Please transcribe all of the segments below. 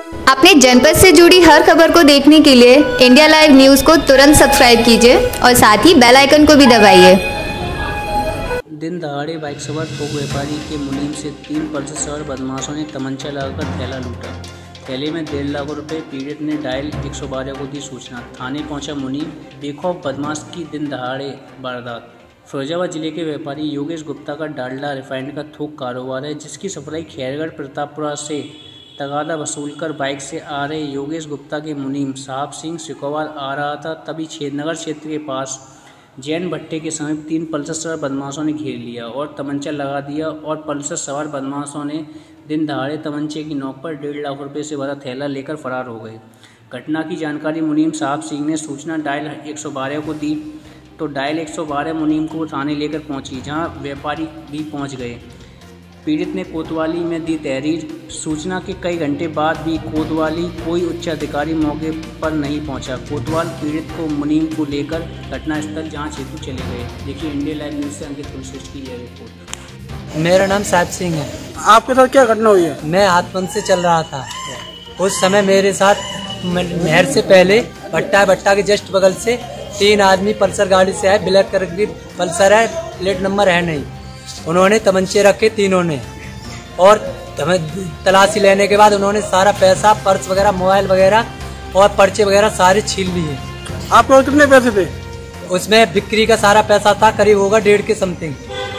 अपने जनपद से जुड़ी हर खबर को देखने के लिए इंडिया लाइव न्यूज़ को तुरंत सब्सक्राइब कीजिए और साथ ही बेल आइकन को भी दबाइए। दिन दहाड़े बाइक सवार थोक व्यापारी के मुनीम से 3 पल्सर सवार बदमाशों ने तमंचा लगाकर थैला लूटा। थैले में 1.5 लाख रुपए। पीड़ित ने डायल 112 को दी सूचना। थाने पहुंचा मुनीम। बेखौफ बदमाश की दिन दहाड़े वारदात। फिरोजाबाद जिले के व्यापारी योगेश गुप्ता का डालडा रिफाइंड का थोक कारोबार है, जिसकी सप्लाई खैरगढ़ प्रतापपुरा से तगादा वसूलकर बाइक से आ रहे योगेश गुप्ता के मुनीम साहब सिंह सिकोवाल आ रहा था। तभी नगर क्षेत्र के पास जैन भट्टे के समीप 3 पल्सर सवार बदमाशों ने घेर लिया और तमंचा लगा दिया और पल्सर सवार बदमाशों ने दिन दहाड़े तमंचे की नोक पर 1.5 लाख रुपए से भरा थैला लेकर फरार हो गए। घटना की जानकारी मुनीम साहब सिंह ने सूचना डायल 112 को दी तो डायल 112 मुनीम को थाने लेकर पहुंची, जहां व्यापारी भी पहुंच गए। पीड़ित ने कोतवाली में दी तहरीर। सूचना के कई घंटे बाद भी कोतवाली कोई उच्च अधिकारी मौके पर नहीं पहुंचा। कोतवाल पीड़ित को मुनीम को लेकर घटनास्थल जांच हेतु चले गए। देखिए इंडिया लाइव न्यूज़ से अंकित कुलश्रेष्ठ की यह रिपोर्ट। मेरा नाम साहब सिंह है। आपके साथ क्या घटना हुई है? मैं हाथपंथ से चल रहा था। उस समय मेरे साथ नहर से पहले भट्टा के जस्ट बगल से 3 आदमी पल्सर गाड़ी से आए। ब्लैक कलर की पल्सर है, प्लेट नंबर है नहीं। उन्होंने तमंचे रखे तीनों ने और तलाशी लेने के बाद उन्होंने सारा पैसा, पर्स वगैरह, मोबाइल वगैरह और पर्चे वगैरह सारे छीन लिए। आपके कितने पैसे थे? उसमें बिक्री का सारा पैसा था, करीब होगा 1.5 के समथिंग।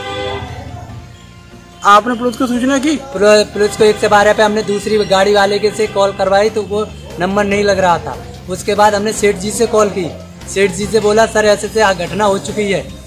आपने पुलिस को सूचना की? पुलिस को 112 पे हमने दूसरी गाड़ी वाले के से कॉल करवाई तो वो नंबर नहीं लग रहा था। उसके बाद हमने सेठ जी से कॉल की। सेठ जी से बोला सर ऐसे घटना हो चुकी है।